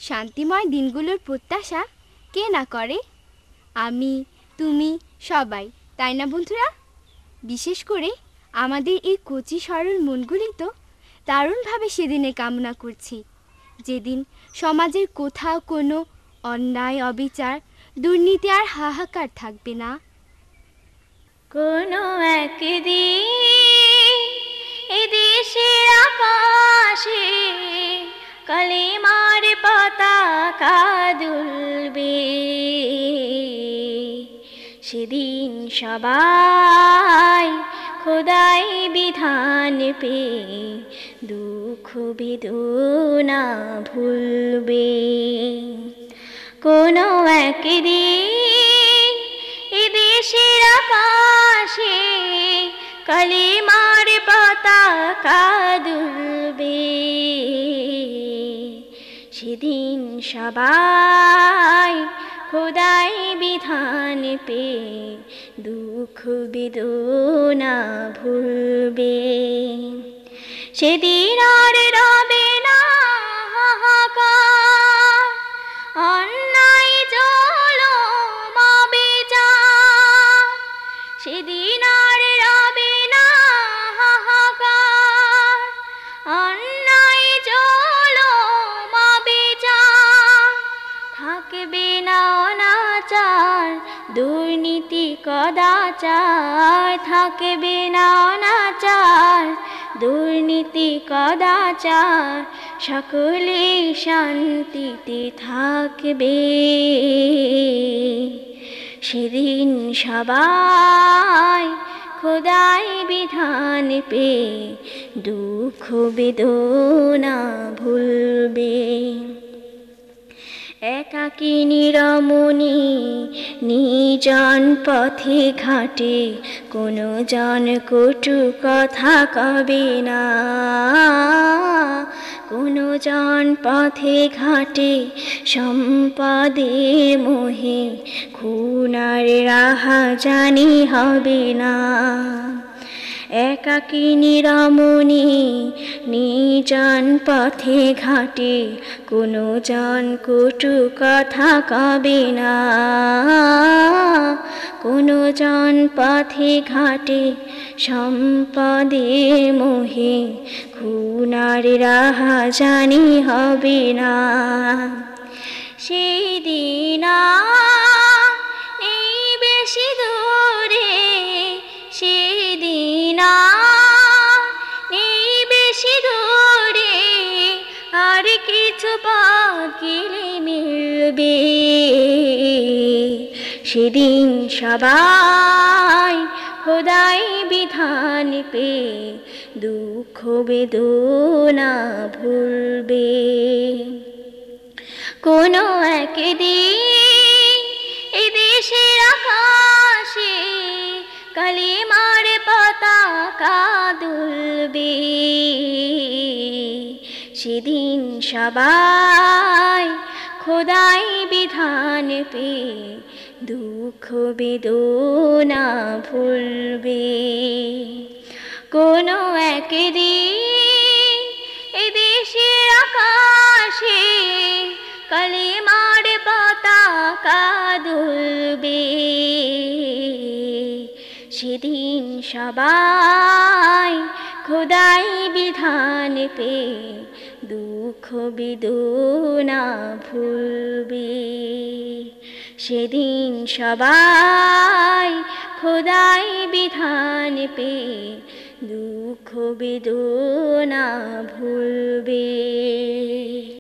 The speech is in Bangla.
শান্তিময় দিনগুলোর প্রত্যাশা কে না করে? আমি, তুমি, সবাই, তাই না বন্ধুরা? বিশেষ করে আমাদের এই কচি সরল মনগুলি তো দারুণভাবে সেদিনে কামনা করছি, যেদিন সমাজের কোথাও কোনো অন্যায়, অবিচার, দুর্নীতি আর হাহাকার থাকবে না। কোনো একদিন এদেশের আকাশে কালেমার পতাকা দুলবে, সেদিন সবাই খোদাই বিধান পেয়ে দুঃখ বেদনা ভুলবে। কোনো একদিন এদেশের আকাশে কালেমার পতাকা দুলবে, সেদিন সবাই খোদাই বিধান পেয়ে দুঃখ বেদনা ভুলবে। সেদিন আর রবে না হাহাকার, অন্যায় জুলুম অবিচার। সেদিন আর রবে না হাহাকার, অন্যায় জুলুম অবিচার। থাকবে না অনাচার, দুর্নীতি কদাচার। থাকবে না অনাচার, দুর্নীতি কদাচার। সকলে শান্তিতে থাকবে, সেদিন সবাই খোদাই বিধান পেয়ে দুঃখ বেদনা ভুলবে। একাকিনী রমণী নির্জন পথে ঘাটে কোনো জন কটু কথা কবে না। কোনো জন পথে ঘাটে সম্পদের মোহে খুন আর রাহাজানি হবে না। একাকিনী রমণী নির্জন পথে ঘাটে কোনো জন কটু কথা কবে না। কোনো জন পথে ঘাটে সম্পদের মোহে খুন আর রাহাজানি হবে না। সেই দিন নেই বেশি দূরে, সেদিন নেই বেশি দূরে, আর কিছু বাকি মিলবে। সেদিন সবাই খোদাই বিধান পেয়ে দুঃখ বেদনা ভুলবে। কোনো একদিন এদেশের আকাশে কালেমার পতাকা দুলবে, সেদিন সবাই খোদাই বিধান পেয়ে দুঃখ বেদনা ভুলবে। কোনো একদিন এদেশের আকাশে কালেমার পতাকা দুলবে, সেদিন সবাই খোদাই বিধান পেয়ে দুঃখ বেদনা ভুলবে। সেদিন সবাই খোদাই বিধান পেয়ে দুঃখ বেদনা ভুলবে।